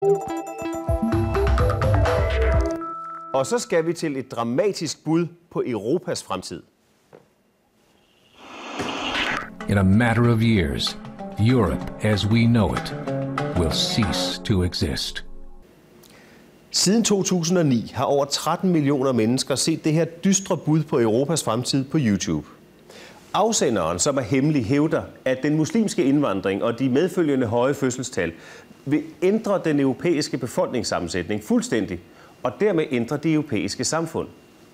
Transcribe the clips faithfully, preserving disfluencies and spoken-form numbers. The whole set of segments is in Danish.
Og så skal vi til et dramatisk bud på Europas fremtid. In a matter of years, Europe as we know it will cease to exist. Siden to tusind og ni har over tretten millioner mennesker set det her dystre bud på Europas fremtid på YouTube. Afsenderen, som er hemmelig, hævder, at den muslimske indvandring og de medfølgende høje fødselstal vil ændre den europæiske befolkningssammensætning fuldstændig, og dermed ændre det europæiske samfund.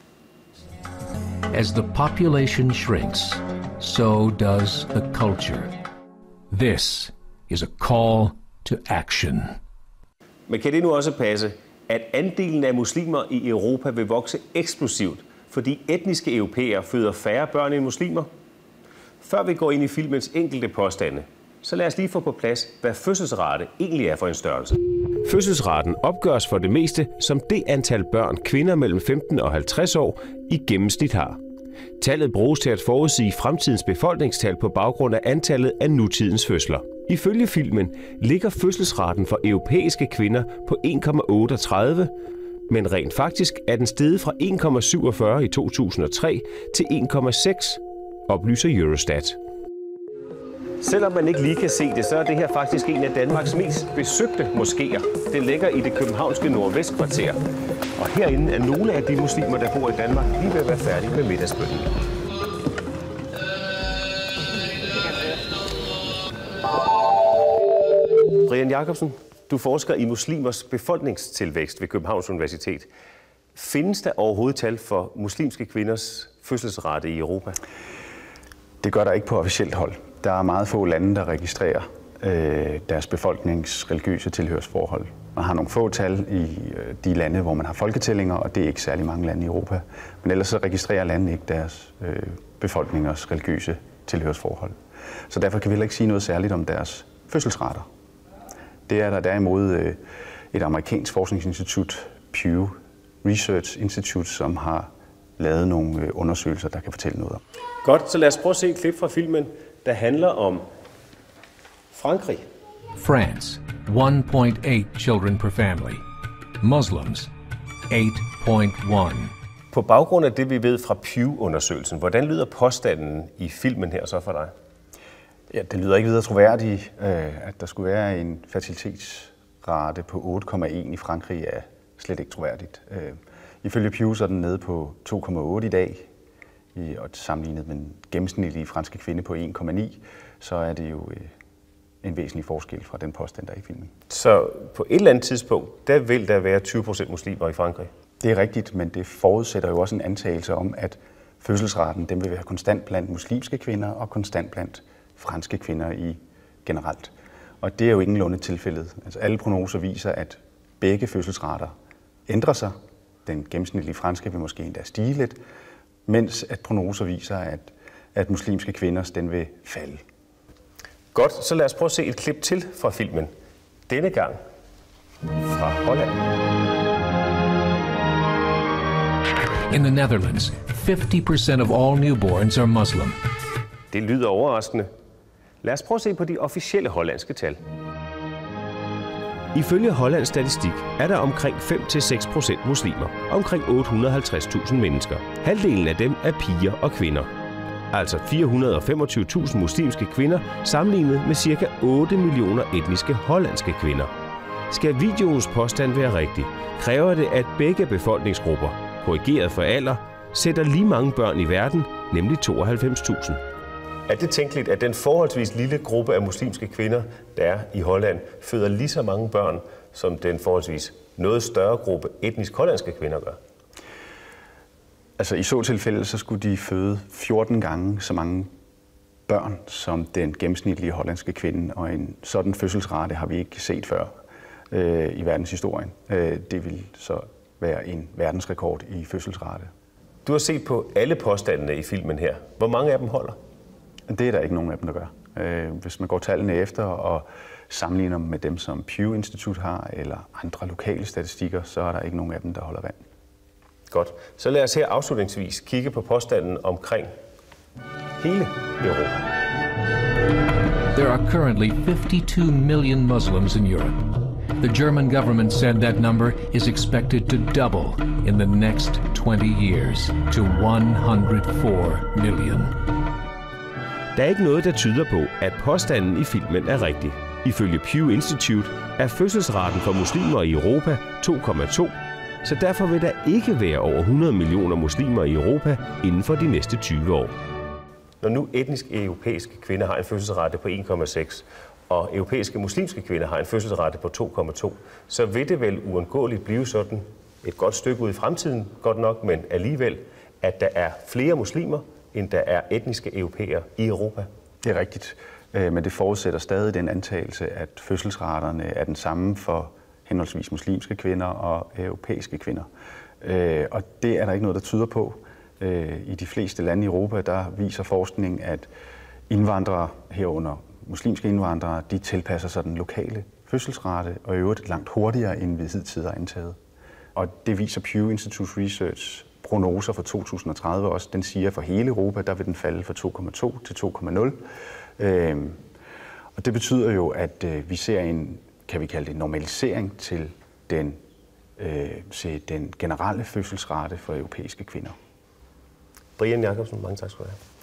As the population shrinks, so does the culture. This is a call to action. Men kan det nu også passe, at andelen af muslimer i Europa vil vokse eksplosivt, fordi etniske europæere føder færre børn end muslimer? Før vi går ind i filmens enkelte påstande, så lad os lige få på plads, hvad fødselsrate egentlig er for en størrelse. Fødselsraten opgøres for det meste som det antal børn, kvinder mellem femten og halvtreds år i gennemsnit har. Tallet bruges til at forudsige fremtidens befolkningstal på baggrund af antallet af nutidens fødsler. Ifølge filmen ligger fødselsraten for europæiske kvinder på en komma otteogtredive, men rent faktisk er den steget fra en komma syvogfyrre i to tusind og tre til en komma seks, oplyser Eurostat. Selvom man ikke lige kan se det, så er det her faktisk en af Danmarks mest besøgte moskéer. Den ligger i det københavnske nordvestkvarter. Og herinde er nogle af de muslimer, der bor i Danmark, lige ved at være færdige med middagsbønnen. Brian Jacobsen, du forsker i muslimers befolkningstilvækst ved Københavns Universitet. Findes der overhovedet tal for muslimske kvinders fødselsrate i Europa? Det gør der ikke på officielt hold. Der er meget få lande, der registrerer øh, deres befolknings religiøse tilhørsforhold. Man har nogle få tal i øh, de lande, hvor man har folketællinger, og det er ikke særlig mange lande i Europa. Men ellers så registrerer landene ikke deres øh, befolkningers religiøse tilhørsforhold. Så derfor kan vi heller ikke sige noget særligt om deres fødselsrater. Det er der derimod øh, et amerikansk forskningsinstitut, Pew Research Institute, som har lavet nogle øh, undersøgelser, der kan fortælle noget om. Godt, så lad os prøve at se et klip fra filmen, der handler om Frankrig. France, one point eight children per family. Muslims, eight point one. På baggrund af det, vi ved fra Pew-undersøgelsen, hvordan lyder påstanden i filmen her så for dig? Ja, det lyder ikke videre troværdigt, at der skulle være en fertilitetsrate på otte komma en i Frankrig er slet ikke troværdigt. Ifølge Pew så er den nede på to komma otte i dag, og sammenlignet med den gennemsnitlige franske kvinde på en komma ni, så er det jo en væsentlig forskel fra den påstand, der er i filmen. Så på et eller andet tidspunkt, der vil der være tyve procent muslimer i Frankrig? Det er rigtigt, men det forudsætter jo også en antagelse om, at fødselsraten den vil være konstant blandt muslimske kvinder og konstant blandt franske kvinder i generelt. Og det er jo ingenlunde tilfældet. Altså alle prognoser viser, at begge fødselsrater ændrer sig. Den gennemsnitlige franske vil måske endda stige lidt, mens at prognoser viser, at, at muslimske kvinders den vil falde. Godt, så lad os prøve at se et klip til fra filmen. Denne gang fra Holland. In the Netherlands, fifty percent of all newborns are Muslim. Det lyder overraskende. Lad os prøve at se på de officielle hollandske tal. Ifølge Hollands statistik er der omkring fem til seks procent muslimer, omkring otte hundrede og halvtreds tusind mennesker. Halvdelen af dem er piger og kvinder. Altså fire hundrede og femogtyve tusind muslimske kvinder sammenlignet med ca. otte millioner etniske hollandske kvinder. Skal videoens påstand være rigtig, kræver det, at begge befolkningsgrupper, korrigeret for alder, sætter lige mange børn i verden, nemlig tooghalvfems tusind. Er det tænkeligt, at den forholdsvis lille gruppe af muslimske kvinder, der er i Holland, føder lige så mange børn, som den forholdsvis noget større gruppe etnisk hollandske kvinder gør? Altså i så tilfælde, så skulle de føde fjorten gange så mange børn, som den gennemsnitlige hollandske kvinde, og en sådan fødselsrate har vi ikke set før øh, i verdenshistorien. Øh, det vil så være en verdensrekord i fødselsrate. Du har set på alle påstandene i filmen her. Hvor mange af dem holder? Det er der ikke nogen af dem, der gør. Øh, hvis man går tallene efter og sammenligner dem med dem, som Pew Institut har, eller andre lokale statistikker, så er der ikke nogen af dem, der holder vand. Godt. Så lad os her afslutningsvis kigge på påstanden omkring hele Europa. There are currently fifty-two million Muslims in Europe. The German government said that number is expected to double in the next twenty years to one hundred four million. Der er ikke noget, der tyder på, at påstanden i filmen er rigtig. Ifølge Pew Institute er fødselsraten for muslimer i Europa to komma to, så derfor vil der ikke være over hundrede millioner muslimer i Europa inden for de næste tyve år. Når nu etniske europæiske kvinder har en fødselsrate på en komma seks, og europæiske muslimske kvinder har en fødselsrate på to komma to, så vil det vel uundgåeligt blive sådan et godt stykke ud i fremtiden, godt nok, men alligevel, at der er flere muslimer, end der er etniske europæere i Europa. Det er rigtigt, men det forudsætter stadig den antagelse, at fødselsraterne er den samme for henholdsvis muslimske kvinder og europæiske kvinder. Og det er der ikke noget, der tyder på. I de fleste lande i Europa, der viser forskning, at indvandrere herunder muslimske indvandrere, de tilpasser sig den lokale fødselsrate, og i øvrigt langt hurtigere, end vi hidtil har antaget. Og det viser Pew Institute Research prognoser for to tusind og tredive også. Den siger, at for hele Europa, der vil den falde fra to komma to til to komma nul. Øhm, og det betyder jo, at øh, vi ser en, kan vi kalde det, normalisering til den, øh, til den generelle fødselsrate for europæiske kvinder. Brian Jacobsen, mange tak skal du have.